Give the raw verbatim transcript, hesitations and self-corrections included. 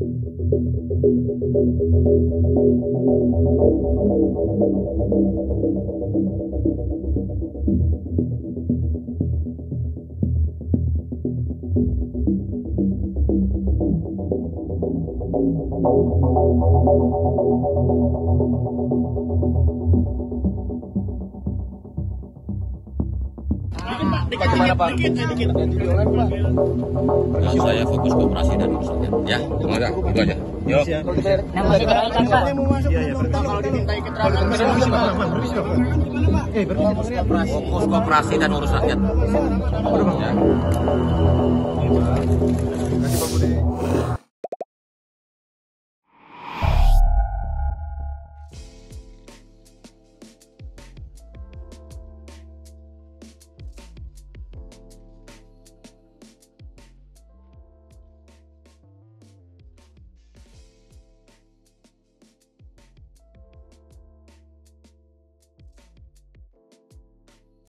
Gimana Pak? Nah, saya fokus ke operasi dan urusannya. Ya, semuanya itu aja. Yuk. Fokus ke operasi dan urus rakyat. Ya.